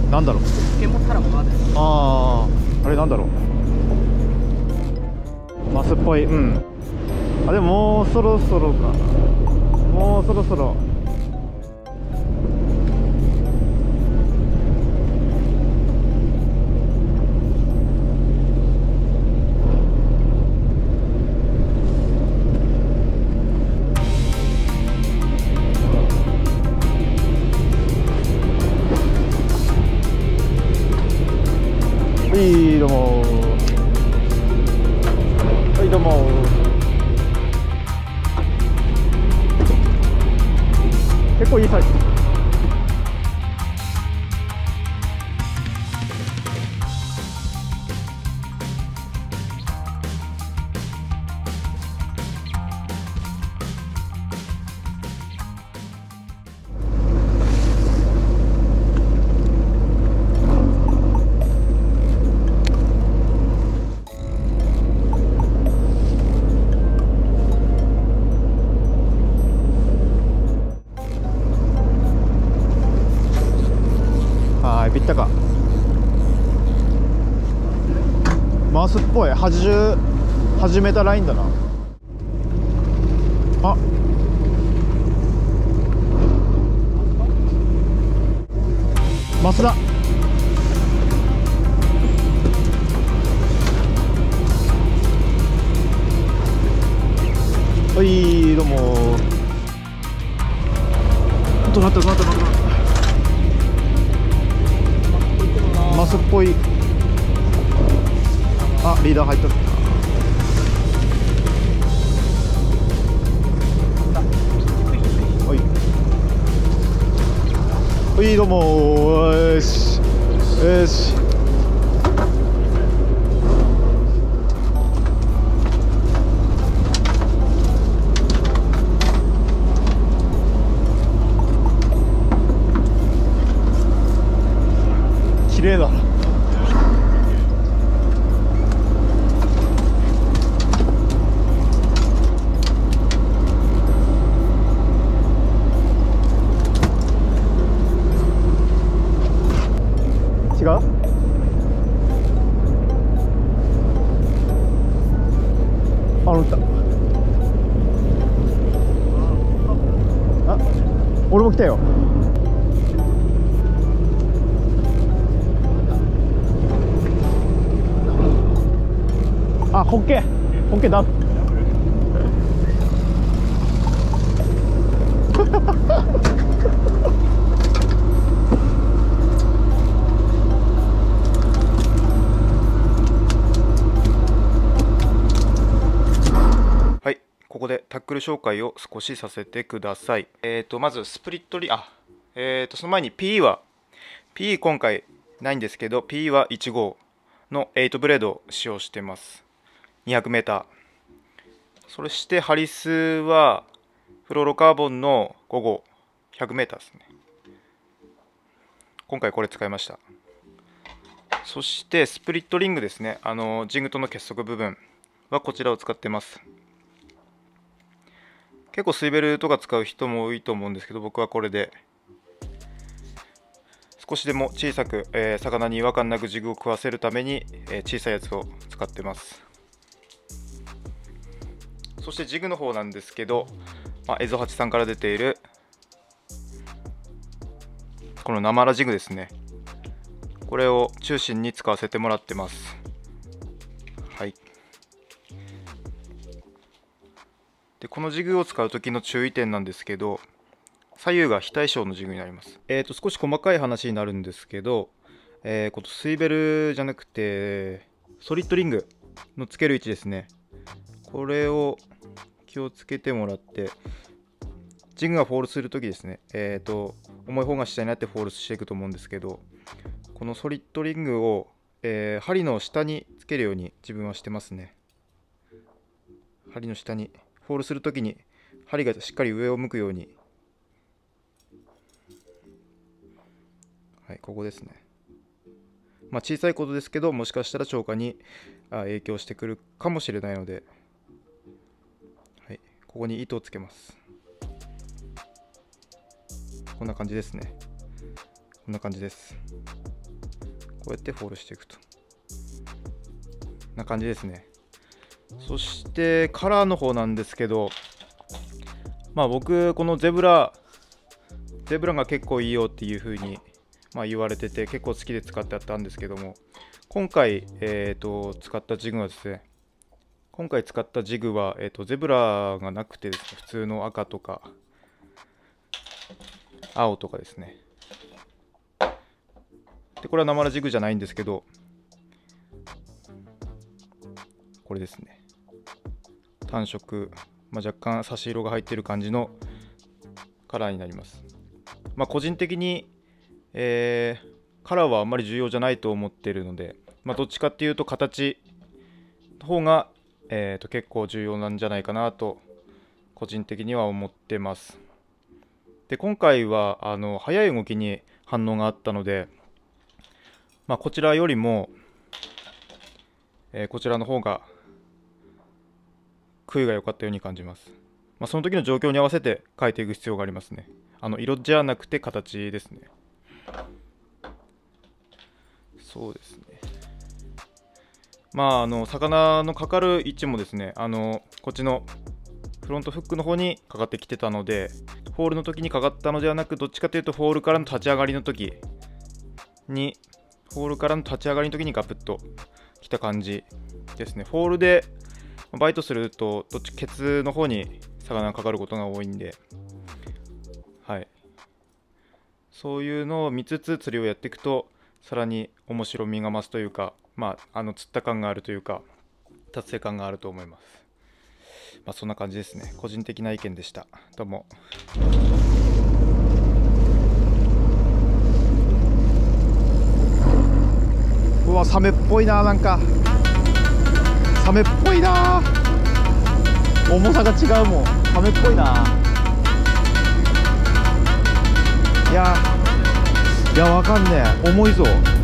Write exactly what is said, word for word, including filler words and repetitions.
なんだろう。 漬物たらもがある。 ああ、あれなんだろう。マスっぽい。うん。あ、でももうそろそろか。もうそろそろ。はい、どうも。はい、どうも。結構いいサイズ。はい、ビッタか。マウスっぽい。はちじゅう始めたラインだな。あ、マスだ。はい、どうも。ちょっと待って待って待って待って。マスっぽい。あ、リーダー入った。はい。はい、どうも。よし。よし。綺麗だ。違う？あ、乗った。あ、俺も来たよ。あ、ホッケホッケだ。 はい、ここでタックル紹介を少しさせてください。えっと、まずスプリットリ、あ、えっと、その前に ピーイー は、ピーイー 今回ないんですけど、ピーイー はいち号のはちブレードを使用してます。にひゃくメーター。そしてハリスはフローロカーボンのご号、ひゃくメーターですね。今回これ使いました。そしてスプリットリングですね。あのジングとの結束部分はこちらを使ってます。結構スイベルとか使う人も多いと思うんですけど、僕はこれで少しでも小さく、えー、魚に違和感なくジグを食わせるために、えー、小さいやつを使ってます。そしてジグの方なんですけど、まあ、エゾハチさんから出ているこのナマラジグですね。これを中心に使わせてもらってます。はい。でこのジグを使う時の注意点なんですけど、左右が非対称のジグになります。えーと少し細かい話になるんですけど、えー、このスイベルじゃなくてソリッドリングのつける位置ですね。これを気をつけてもらって、ジグがフォールするときですね、えーと重い方が下になってフォールしていくと思うんですけど、このソリッドリングを、えー、針の下につけるように自分はしてますね。針の下にフォールするときに針がしっかり上を向くように。はい、ここですね。まあ小さいことですけど、もしかしたら超過に影響してくるかもしれないので、はい、ここに糸をつけます。こんな感じですね。こんな感じです。 うやってフォールしていくとな感じですね。そしてカラーの方なんですけど、まあ僕このゼブラゼブラが結構いいよっていう風にまあ言われてて、結構好きで使ってあったんですけども、今回、えー、と使ったジグはですね今回使ったジグは、えー、とゼブラがなくてですね、普通の赤とか青とかですね。でこれはナマラジグじゃないんですけど、これですね、単色、まあ、若干差し色が入っている感じのカラーになります。まあ、個人的に、えー、カラーはあんまり重要じゃないと思っているので、まあ、どっちかっていうと形の方が、えー、と結構重要なんじゃないかなと個人的には思ってます。で今回はあの速い動きに反応があったので、まあ、こちらよりも、えー、こちらの方が杭が良かったように感じます。まあ、その時の状況に合わせて変えていく必要がありますね。あの色じゃなくて形ですね。そうですね。まああの魚のかかる位置もですね、あのこっちのフロントフックの方にかかってきてたので、フォールの時にかかったのではなく、どっちかというとフォールからの立ち上がりの時にフォールからの立ち上がりの時にガプッときた感じですね。フォールでバイトするとどっちケツの方に魚がかかることが多いんで、はい、そういうのを見つつ釣りをやっていくとさらに面白みが増すというか、まあ、あの釣った感があるというか達成感があると思います。まあ、そんな感じですね。個人的な意見でした。どうも。 うわ、サメっぽいな。なんかサメっぽいな。重さが違うもん。サメっぽいな。いやいや、わかんねえ。重いぞ。